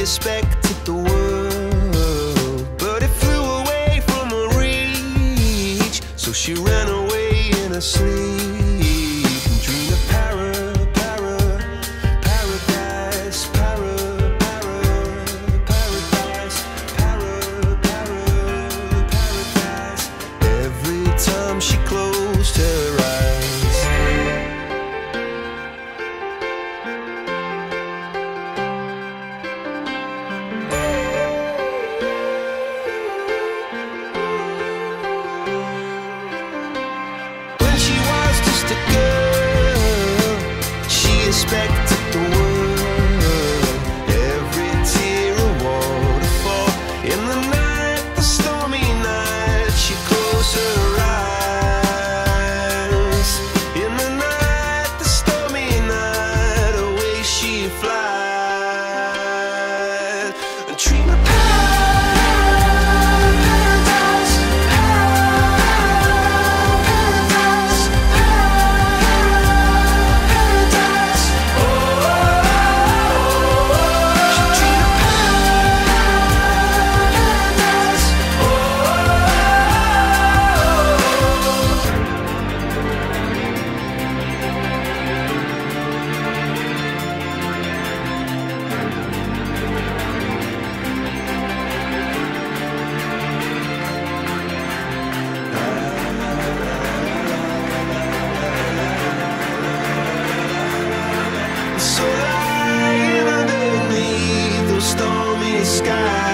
expected the world, but it flew away from her reach. So she ran away in her sleep and dreamed of paradise, paradise. Every time she closed her eyes. Expected the world, every tear a waterfall. In the night, the stormy night, she closed her eyes. In the night, the stormy night, away she flies. And dream of so lying underneath those stormy skies.